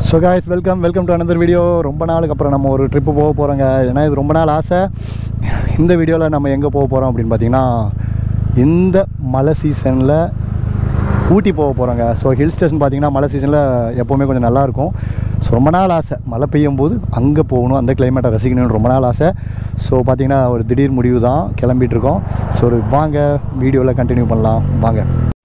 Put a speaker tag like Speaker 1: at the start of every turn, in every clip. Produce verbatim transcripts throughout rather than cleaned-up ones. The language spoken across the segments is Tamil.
Speaker 1: So guys welcome welcome to another video. ரொம்ப நாளுக்கு அப்புறம் நம்ம ஒரு ட்ரிப்பு போக போகிறோங்க. ஏன்னா இது ரொம்ப நாள் ஆசை. இந்த வீடியோவில் நம்ம எங்கே போக போகிறோம் அப்படின்னு பார்த்தீங்கன்னா, இந்த மழை சீசனில் ஊட்டி போக போகிறோங்க. ஸோ ஹில் ஸ்டேஷன் பார்த்திங்கன்னா மழை சீசனில் எப்போவுமே கொஞ்சம் நல்லாயிருக்கும். ஸோ ரொம்ப நாள் ஆசை மழை பெய்யும் போது அங்கே போகணும், அந்த கிளைமேட்டை ரசிக்கணும்னு ரொம்ப நாள் ஆசை. ஸோ பார்த்திங்கன்னா ஒரு திடீர் முடிவு தான், கிளம்பிகிட்ருக்கோம். ஸோ ஒரு வாங்க வீடியோவில் கண்டினியூ பண்ணலாம் வாங்க.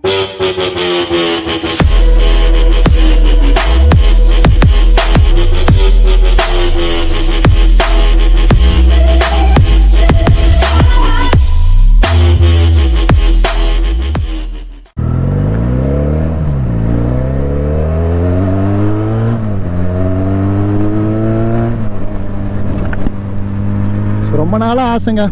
Speaker 1: ரொம்ப நாளாக ஆசைங்க.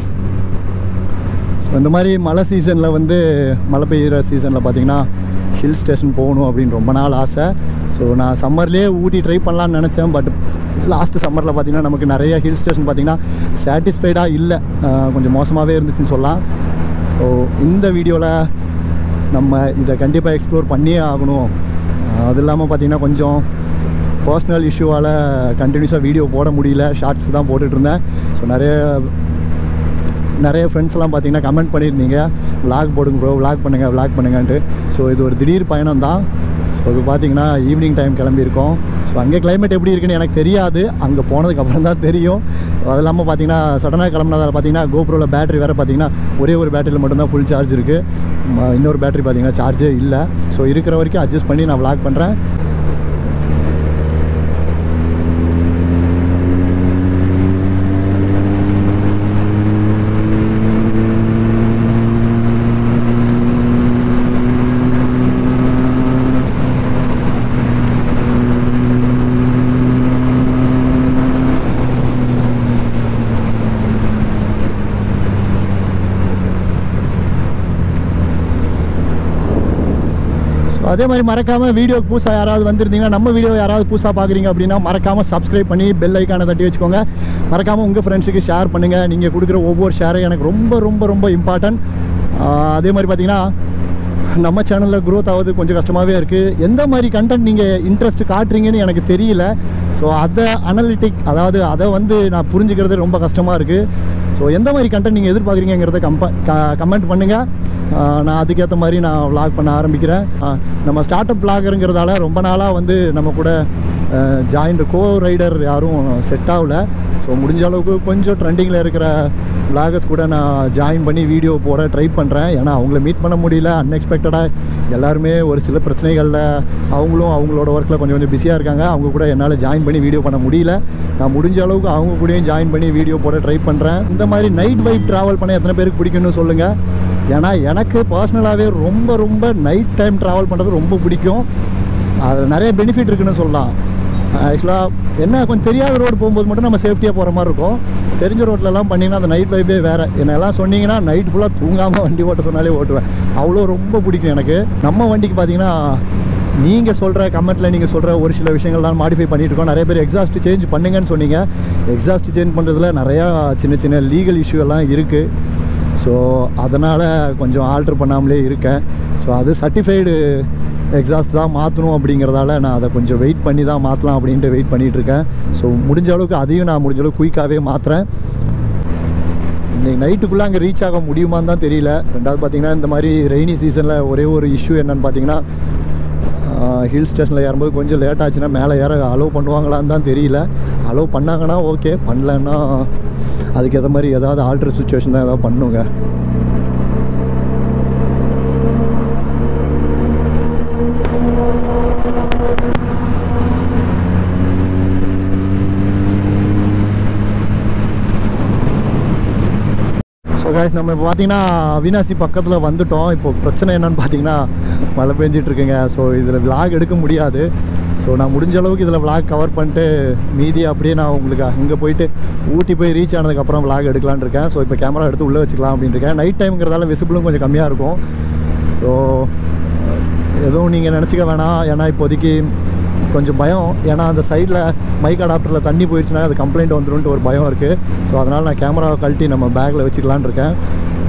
Speaker 1: ஸோ இந்த மாதிரி மழை சீசனில் வந்து மழை பெய்கிற சீசனில் பார்த்திங்கன்னா ஹில் ஸ்டேஷன் போகணும் அப்படின்னு ரொம்ப நாள் ஆசை. ஸோ நான் சம்மர்லேயே ஊட்டி ட்ரை பண்ணலான்னு நினச்சேன். பட் லாஸ்ட்டு சம்மரில் பார்த்திங்கன்னா நமக்கு நிறைய ஹில் ஸ்டேஷன் பார்த்திங்கன்னா சாட்டிஸ்ஃபைடாக இல்லை, கொஞ்சம் மோசமாகவே இருந்துச்சுன்னு சொல்லலாம். ஸோ இந்த வீடியோவில் நம்ம இதை கண்டிப்பாக எக்ஸ்ப்ளோர் பண்ணியே ஆகணும். அது இல்லாமல் பார்த்திங்கன்னா கொஞ்சம் பர்சனல் இஷ்யூவால் கண்டினியூஸாக வீடியோ போட முடியல, ஷார்ட்ஸ் தான் போட்டுட்ருந்தேன். ஸோ நிறைய நிறைய ஃப்ரெண்ட்ஸ்லாம் பார்த்தீங்கன்னா கமெண்ட் பண்ணியிருந்தீங்க, விளாக் போடுங்க ப்ரோ, விளாக் பண்ணுங்கள் விளாக் பண்ணுங்கன்ட்டு. ஸோ இது ஒரு திடீர் பயணம் தான். ஸோ இது பார்த்திங்கன்னா ஈவினிங் டைம் கிளம்பியிருக்கோம். ஸோ அங்கே கிளைமேட் எப்படி இருக்குன்னு எனக்கு தெரியாது, அங்கே போனதுக்கப்புறம் தான் தெரியும். அது இல்லாமல் பார்த்திங்கன்னா சடனாக கிளம்புனதால் பார்த்திங்கன்னா கோப்ரோவில் பேட்டரி வேறு பார்த்திங்கன்னா ஒரே ஒரு பேட்டரியில் மட்டும்தான் ஃபுல் சார்ஜ் இருக்குது, இன்னொரு பேட்டரி பார்த்திங்கன்னா சார்ஜே இல்லை. ஸோ இருக்கிற வரைக்கும் அட்ஜஸ்ட் பண்ணி நான் விளாக் பண்ணுறேன். அதே மாதிரி மறக்காமல் வீடியோ புதுசாக யாராவது வந்திருந்தீங்கன்னா, நம்ம வீடியோ யாராவது புதுசாக பார்க்குறீங்க அப்படின்னா மறக்காமல் சப்ஸ்கிரைப் பண்ணி பெல் ஐக்கானை தட்டி வச்சுக்கோங்க. மறக்காமல் உங்கள் ஃப்ரெண்ட்ஸுக்கு ஷேர் பண்ணுங்கள். நீங்கள் கொடுக்குற ஒவ்வொரு ஷேரும் எனக்கு ரொம்ப ரொம்ப ரொம்ப இம்பார்ட்டன்ட். அதே மாதிரி பார்த்திங்கன்னா நம்ம சேனலில் க்ரோத் ஆகுது கொஞ்சம் கஷ்டமாகவே இருக்குது. எந்த மாதிரி கண்டென்ட் நீங்கள் இன்ட்ரெஸ்ட் காட்டுறீங்கன்னு எனக்கு தெரியல. ஸோ அதை அனலிட்டிக், அதாவது அதை வந்து நான் புரிஞ்சுக்கிறது ரொம்ப கஷ்டமாக இருக்குது. ஸோ எந்த மாதிரி கண்டென்ட் நீங்கள் எதிர்பார்க்குறீங்கிறத கம்ப க கமெண்ட் பண்ணுங்கள். நான் அதுக்கேற்ற மாதிரி நான் விளாக் பண்ண ஆரம்பிக்கிறேன். நம்ம ஸ்டார்ட் அப் விளாகருங்கிறதால ரொம்ப நாளாக வந்து நம்ம கூட ஜாயின்ட் கோ ரைடர் யாரும் செட் ஆகலை. ஸோ முடிஞ்ச அளவுக்கு கொஞ்சம் ட்ரெண்டிங்கில் இருக்கிற விளாகர்ஸ் கூட நான் ஜாயின் பண்ணி வீடியோ போட ட்ரை பண்ணுறேன். ஏன்னா அவங்கள மீட் பண்ண முடியல, அன்எக்ஸ்பெக்டடாக எல்லாருமே ஒரு சில பிரச்சனைகளில் அவங்களும் அவங்களோட ஒர்க்கில் கொஞ்சம் கொஞ்சம் பிஸியாக இருக்காங்க. அவங்க கூட என்னால் ஜாயின் பண்ணி வீடியோ பண்ண முடியல. நான் முடிஞ்ச அளவுக்கு அவங்க கூடயும் ஜாயின் பண்ணி வீடியோ போட ட்ரை பண்ணுறேன். இந்த மாதிரி நைட் வைப் ட்ராவல் பண்ண எத்தனை பேருக்கு பிடிக்கும்னு சொல்லுங்கள். ஏன்னா எனக்கு பர்சனலாகவே ரொம்ப ரொம்ப நைட் டைம் ட்ராவல் பண்ணுறது ரொம்ப பிடிக்கும். அது நிறைய பெனிஃபிட் இருக்குன்னு சொல்லலாம். ஆக்சுவலாக என்ன, கொஞ்சம் தெரியாத ரோடு போகும்போது மட்டும் நம்ம சேஃப்டியாக போகிற மாதிரி இருக்கும். தெரிஞ்ச ரோட்லலாம் பண்ணிங்கன்னா அந்த நைட் வைப்பே வேறு. என்னெல்லாம் சொன்னீங்கன்னா நைட் ஃபுல்லாக தூங்காமல் வண்டி ஓட்ட சொன்னாலே ஓட்டுவேன். அவ்வளோ ரொம்ப பிடிக்கும் எனக்கு. நம்ம வண்டிக்கு பார்த்திங்கன்னா நீங்கள் சொல்கிற கமெண்ட்டில் நீங்கள் சொல்கிற ஒரு சில விஷயங்கள்லாம் மாடிஃபை பண்ணிகிட்ருக்கோம். நிறைய பேர் எக்ஸாஸ்ட் சேஞ்ச் பண்ணுங்கன்னு சொன்னீங்க. எக்ஸாஸ்ட் சேஞ்ச் பண்ணுறதுல நிறையா சின்ன சின்ன லீகல் இஷ்யூ எல்லாம் இருக்குது. ஸோ அதனால் கொஞ்சம் ஆல்ட்ரு பண்ணாமலே இருக்கேன். ஸோ அது சர்டிஃபைடு எக்ஸாஸ்ட் தான் மாற்றணும் அப்படிங்கிறதால நான் அதை கொஞ்சம் வெயிட் பண்ணி தான் மாற்றலாம் அப்படின்ட்டு வெயிட் பண்ணிகிட்ருக்கேன். ஸோ முடிஞ்ச அளவுக்கு அதையும் நான் முடிஞ்ச அளவுக்கு குயிக்காகவே மாற்றுறேன். இன்றைக்கி நைட்டுக்குள்ளே அங்கே ரீச் ஆக முடியுமான்னு தான் தெரியல. ரெண்டாவது பார்த்திங்கன்னா இந்த மாதிரி ரெய்னி சீசனில் ஒரே ஒரு இஷ்யூ என்னென்னு பார்த்திங்கன்னா, ஹில் ஸ்டேஷனில் ஏறும்போது கொஞ்சம் லேட் ஆச்சுன்னா மேலே ஏற அலோவ் பண்ணுவாங்களான்னு தான் தெரியல. அலோவ் பண்ணாங்கன்னா ஓகே, பண்ணலன்னா அதுக்கேற்ற மாதிரி ஏதாவது ஆல்ட்ரு சுச்சுவேஷன் தான் ஏதாவது பண்ணுங்க. ஸோ காய்ஸ் நம்ம இப்போ பார்த்திங்கன்னா அவினாசி பக்கத்தில் வந்துவிட்டோம். இப்போ பிரச்சனை என்னென்னு பார்த்திங்கன்னா மழை பெஞ்சிட்ருக்குங்க. ஸோ இதில் விளாக் எடுக்க முடியாது. ஸோ நான் முடிஞ்ச அளவுக்கு இதில் விளாக் கவர் பண்ணிட்டு மீதி அப்படியே நான் உங்களுக்கு அங்கே போயிட்டு ஊட்டி போய் ரீச் ஆனதுக்கப்புறம் விளாக் எடுக்கலான்னு இருக்கேன். ஸோ இப்போ கேமரா எடுத்து உள்ளே வச்சுக்கலாம் அப்படின்னு இருக்கேன். நைட் டைம்ங்கிறதால விசிபிளும் கொஞ்சம் கம்மியாக இருக்கும். ஸோ எதுவும் நீங்கள் நினச்சிக்க வேணாம். ஏன்னா இப்போதைக்கு கொஞ்சம் பயம். ஏன்னா அந்த சைடில் மைக் அடாப்டரில் தண்ணி போயிடுச்சுன்னா அது கம்ப்ளைண்ட் வந்துடும்ட்டு ஒரு பயம் இருக்குது. ஸோ அதனால் நான் கேமராவை கழட்டி நம்ம பேக்கில் வச்சுக்கலான்னு இருக்கேன்.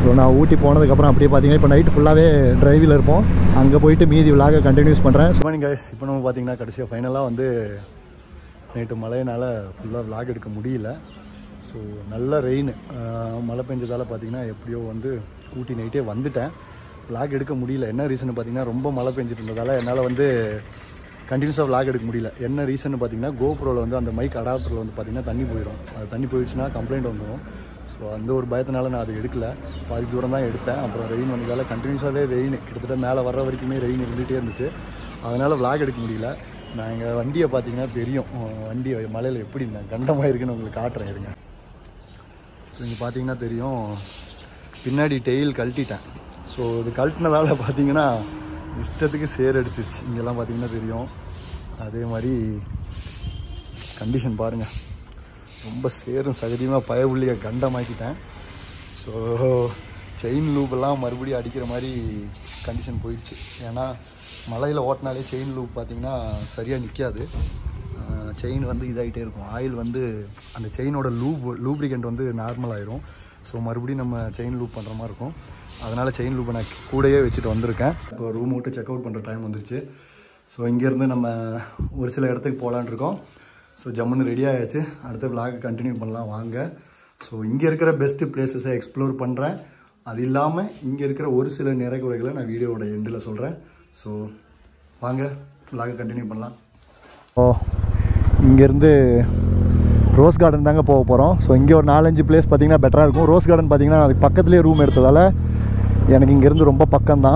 Speaker 1: ஸோ நான் ஊட்டி போனதுக்கப்புறம் அப்படியே பார்த்தீங்கன்னா இப்போ நைட்டு ஃபுல்லாகவே டிரைவில் இருப்போம். அங்கே போயிட்டு மீதி விலாக கண்டினியூஸ் பண்ணுறேன். ஸோ நீங்கள் இப்போ நம்ம பார்த்தீங்கன்னா கடைசியாக ஃபைனலாக வந்து நைட்டு மழையினால் ஃபுல்லாக விலாக் எடுக்க முடியல. ஸோ நல்ல ரெயின் மழை பெஞ்சதால் பார்த்தீங்கன்னா எப்படியோ வந்து ஊட்டி நைட்டே வந்துட்டேன். விலாக் எடுக்க முடியல. என்ன ரீசன் பார்த்தீங்கன்னா ரொம்ப மழை பெஞ்சிட்டு இருந்ததால் என்னால் வந்து கண்டினியூஸாக விலாக் எடுக்க முடியல. என்ன ரீசன் பார்த்தீங்கன்னா கோப்ரோவில் வந்து அந்த மைக் அடாப்டரில் வந்து பார்த்திங்கன்னா தண்ணி போயிடும். அது தண்ணி போயிடுச்சுன்னா கம்ப்ளைண்ட் வந்துடும். ஸோ அந்த ஒரு பயத்தினால நான் அதை எடுக்கல. பாதி தூரம் தான் எடுத்தேன். அப்புறம் ரெயின் வந்ததால் கண்டினியூஸாகவே ரெயின் கிட்டத்தட்ட மேலே வர்ற வரைக்குமே ரெயின் இருந்துகிட்டே இருந்துச்சு. அதனால் விலாக் எடுக்க முடியல. நான் எங்கள் வண்டியை பார்த்தீங்கன்னா தெரியும், வண்டி மலையில் எப்படி நான் கண்டமாக இருக்குன்னு உங்களுக்கு காட்டுறேன் இருங்க. ஸோ இங்கே பார்த்தீங்கன்னா தெரியும், பின்னாடி டெயில் கழட்டிட்டேன். ஸோ இது கழட்டினதால் பார்த்தீங்கன்னா இஷ்டத்துக்கு சேர் அடிச்சிருச்சு. இங்கெல்லாம் பார்த்தீங்கன்னா தெரியும். அதே மாதிரி கண்டிஷன் பாருங்கள், ரொம்ப சேரும் சகதியமாக பயவுள்ளியை கண்டமாக்கிட்டேன். ஸோ செயின் லூப்பெல்லாம் மறுபடியும் அடிக்கிற மாதிரி கண்டிஷன் போயிடுச்சு. ஏன்னா மலையில் ஓட்டினாலே செயின் லூப் பார்த்திங்கன்னா சரியாக நிற்காது. செயின் வந்து இதாகிட்டே இருக்கும். ஆயில் வந்து அந்த செயினோட லூப் லூப்ரிகண்ட் வந்து நார்மல் ஆயிரும். ஸோ மறுபடியும் நம்ம செயின் லூப் பண்ணுற மாதிரி இருக்கும். அதனால் செயின் லூப்பை நான் கூடயே வச்சுட்டு வந்திருக்கேன். இப்போ ரூம் விட்டு செக் அவுட் பண்ணுற டைம் வந்துருச்சு. ஸோ இங்கேருந்து நம்ம ஒரு சில இடத்துக்கு போகலான் இருக்கோம். ஸோ ஜம்முன்னு ரெடி ஆகிடுச்சு. அடுத்த விலாக் கண்டினியூ பண்ணலாம் வாங்க. ஸோ இங்கே இருக்கிற பெஸ்ட்டு பிளேஸஸை எக்ஸ்ப்ளோர் பண்ணுறேன். அது இல்லாமல் இங்கே இருக்கிற ஒரு சில நிறைகுறைகளை நான் வீடியோவோட எண்டில் சொல்கிறேன். ஸோ வாங்க விலாகை கண்டினியூ பண்ணலாம். ஓ இங்கேருந்து ரோஸ் கார்டன் தாங்க போக போகிறோம். ஸோ இங்கே ஒரு நாலஞ்சு பிளேஸ் பார்த்திங்கன்னா பெட்டராக இருக்கும். ரோஸ் கார்டன் பார்த்திங்கன்னா அதுக்கு பக்கத்துலேயே ரூம் எடுத்ததால் எனக்கு இங்கேருந்து ரொம்ப பக்கம்தான்.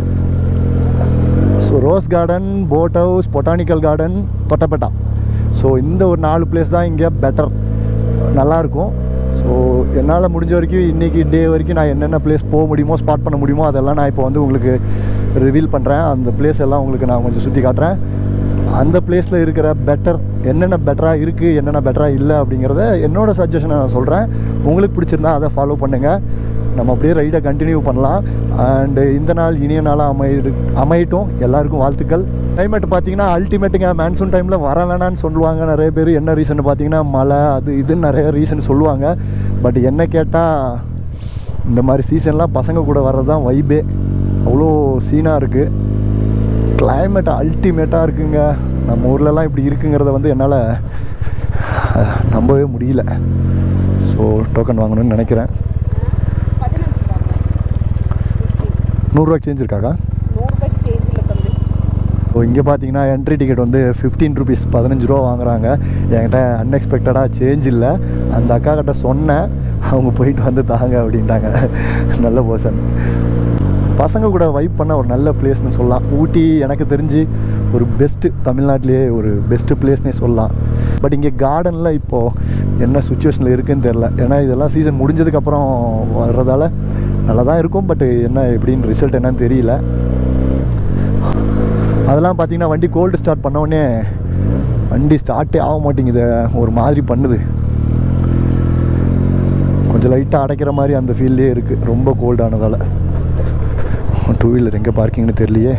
Speaker 1: So rose garden, boat house, botanical garden, Doddabetta. So இந்த ஒரு நாலு பிளேஸ் தான் இங்கே பெட்டர், நல்லாயிருக்கும். ஸோ என்னால் முடிஞ்ச வரைக்கும் இன்றைக்கி டே வரைக்கும் நான் என்னென்ன பிளேஸ் போக முடியுமோ, ஸ்பாட் பண்ண முடியுமோ அதெல்லாம் நான் இப்போ வந்து உங்களுக்கு ரிவீல் பண்ணுறேன். அந்த பிளேஸ் எல்லாம் உங்களுக்கு நான் கொஞ்சம் சுற்றி காட்டுறேன். அந்த பிளேஸில் இருக்கிற பெட்டர் என்னென்ன பெட்டராக இருக்குது, என்னென்ன பெட்டராக இல்லை அப்படிங்கிறத என்னோடய சஜஷனை நான் சொல்கிறேன். உங்களுக்கு பிடிச்சிருந்தா அதை ஃபாலோ பண்ணுங்கள். நம்ம அப்படியே ரைடை கண்டினியூ பண்ணலாம். அண்டு இந்த நாள் இனிய நாளாக அமைய அமையட்டும். எல்லாருக்கும் வாழ்த்துக்கள். கிளைமேட் பார்த்தீங்கன்னா அல்டிமேட்டுங்க. மான்சூன் டைமில் வர வேணான்னு சொல்லுவாங்க நிறைய பேர். என்ன ரீசன் பார்த்தீங்கன்னா மழை அது இதுன்னு நிறைய ரீசன் சொல்லுவாங்க. பட் என்ன கேட்டால் இந்த மாதிரி சீசன்லாம் பசங்க கூட வர்றது தான் வைபே. அவ்வளோ சீனாக இருக்குது. கிளைமேட் அல்டிமேட்டாக இருக்குங்க. நம்ம ஊர்லலாம் இப்படி இருக்குங்கிறத வந்து என்னால் நம்பவே முடியல. ஸோ டோக்கன் வாங்கணும்னு நினைக்கிறேன். நூறுரூவாய்க்கு சேஞ்ச் இருக்காக்கா? ஸோ இங்கே பார்த்தீங்கன்னா என்ட்ரி டிக்கெட் வந்து ஃபிஃப்டீன் ருபீஸ், பதினஞ்சு ரூபா வாங்குறாங்க. என்கிட்ட அன்எக்ஸ்பெக்டடாக சேஞ்ச் இல்லை. அந்த அக்கா கிட்ட சொன்னேன், அவங்க போயிட்டு வந்து தாங்க அப்படின்ட்டாங்க. நல்ல பர்சன். பசங்க கூட வைப் பண்ண ஒரு நல்ல பிளேஸ்னு சொல்லலாம். ஊட்டி எனக்கு தெரிஞ்சு ஒரு பெஸ்ட்டு, தமிழ்நாட்டிலேயே ஒரு பெஸ்ட்டு பிளேஸ்னே சொல்லலாம். பட் இங்கே கார்டனில் இப்போது என்ன சுச்சுவேஷனில் இருக்குதுன்னு தெரில. ஏன்னா இதெல்லாம் சீசன் முடிஞ்சதுக்கப்புறம் வர்றதால நல்லா தான் இருக்கும். பட் என்ன எப்படின்னு ரிசல்ட் என்னன்னு தெரியல. அதெல்லாம் பார்த்திங்கன்னா வண்டி கோல்டு ஸ்டார்ட் பண்ணோடனே வண்டி ஸ்டார்ட்டே ஆக மாட்டேங்குது, ஒரு மாதிரி பண்ணுது. கொஞ்சம் லைட்டாக அடைக்கிற மாதிரி அந்த ஃபீல்லே இருக்குது, ரொம்ப கோல்டானதால். டூ வீலர் எங்கே பார்க்கிங்னு தெரியலையே.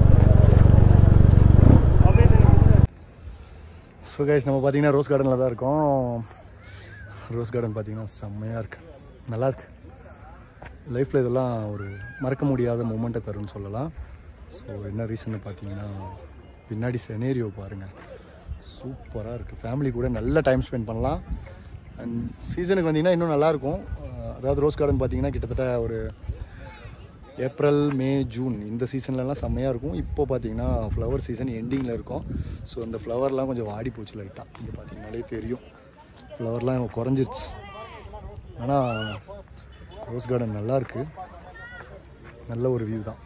Speaker 1: ஸோ கைஸ் நம்ம பார்த்திங்கன்னா ரோஸ் கார்டனில் தான் இருக்கோம். ரோஸ் கார்டன் பார்த்திங்கன்னா செம்மையாக இருக்குது, நல்லாயிருக்கு. லைஃப்பில் இதெல்லாம் ஒரு மறக்க முடியாத மூமெண்ட்டை தரும்னு சொல்லலாம். ஸோ என்ன ரீசன்னு பார்த்தீங்கன்னா பின்னாடி செனேரியோ பாருங்கள், சூப்பராக இருக்குது. ஃபேமிலி கூட நல்ல டைம் ஸ்பெண்ட் பண்ணலாம். அண்ட் சீசனுக்கு வந்தீங்கன்னா இன்னும் நல்லாயிருக்கும். அதாவது ரோஸ் கார்டன் பார்த்தீங்கன்னா கிட்டத்தட்ட ஒரு ஏப்ரல், மே, ஜூன் இந்த சீசன்லலாம் செம்மையாக இருக்கும். இப்போ பார்த்தீங்கன்னா ஃப்ளவர் சீசன் எண்டிங்கில் இருக்கும். ஸோ இந்த ஃப்ளவர்லாம் கொஞ்சம் வாடி போச்சு லைட்டாக. இங்கே பார்த்தீங்கன்னாலே தெரியும் ஃப்ளவர்லாம் குறைஞ்சிருச்சு. ஆனால் ரோஸ் கார்டன் நல்லாயிருக்கு, நல்ல ஒரு வியூ தான்.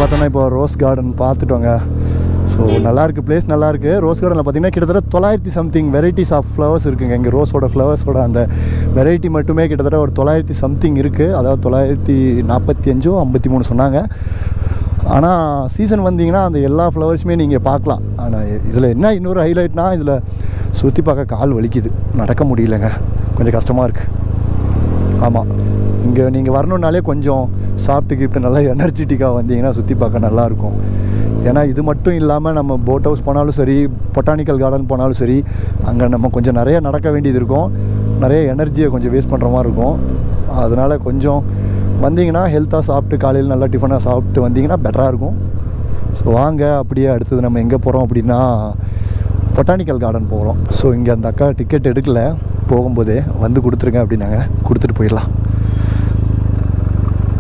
Speaker 1: பார்த்தோன்னா இப்போ ரோஸ் கார்டன் பார்த்துட்டோங்க. ஸோ நல்லாயிருக்கு, பிளேஸ் நல்லாயிருக்கு. ரோஸ் கார்டனில் பார்த்திங்கன்னா கிட்டத்தட்ட தொள்ளாயிரத்தி சம்திங் வெரைட்டிஸ் ஆஃப் ஃப்ளவர்ஸ் இருக்குங்க. இங்கே ரோஸோட ஃப்ளவர்ஸோட அந்த வெரைட்டி மட்டுமே கிட்டத்தட்ட ஒரு தொள்ளாயிரத்தி சம்திங் இருக்குது. அதாவது தொள்ளாயிரத்தி நாற்பத்தி அஞ்சோ ஐம்பத்தி மூணு சொன்னாங்க. ஆனால் சீசன் வந்தீங்கன்னா அந்த எல்லா ஃப்ளவர்ஸுமே நீங்கள் பார்க்கலாம். ஆனால் இதில் என்ன இன்னொரு ஹைலைட்னா, இதில் சுற்றி பார்க்க கால் வலிக்குது, நடக்க முடியலங்க, கொஞ்சம் கஷ்டமாக இருக்குது. ஆமாம், இங்கே நீங்கள் வரணுன்னாலே கொஞ்சம் சாப்பிட்டு கிஃப்ட்டு நல்லா எனர்ஜெட்டிக்காக வந்தீங்கன்னா சுற்றி பார்க்க நல்லாயிருக்கும். ஏன்னா இது மட்டும் இல்லாமல் நம்ம போட் ஹவுஸ் போனாலும் சரி, பொட்டானிக்கல் கார்டன் போனாலும் சரி, அங்கே நம்ம கொஞ்சம் நிறைய நடக்க வேண்டியது இருக்கும், நிறைய எனர்ஜியை கொஞ்சம் வேஸ்ட் பண்ணுற மாதிரி இருக்கும். அதனால் கொஞ்சம் வந்தீங்கன்னா ஹெல்த்தாக சாப்பிட்டு காலையில் நல்லா டிஃபனாக சாப்பிட்டு வந்தீங்கன்னா பெட்டராக இருக்கும். ஸோ வாங்க, அப்படியே அடுத்தது நம்ம எங்கே போகிறோம் அப்படின்னா பொட்டானிக்கல் கார்டன் போகிறோம். ஸோ இங்கே அந்த அக்கா டிக்கெட் எடுக்கலை, போகும்போதே வந்து கொடுத்துருங்க அப்படின்னாங்க, கொடுத்துட்டு போயிடலாம்.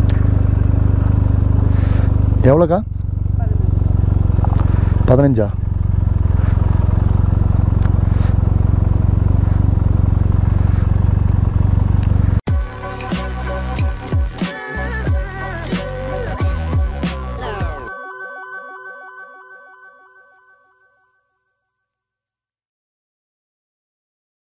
Speaker 1: எவ்வளோக்கா? பதினஞ்சா?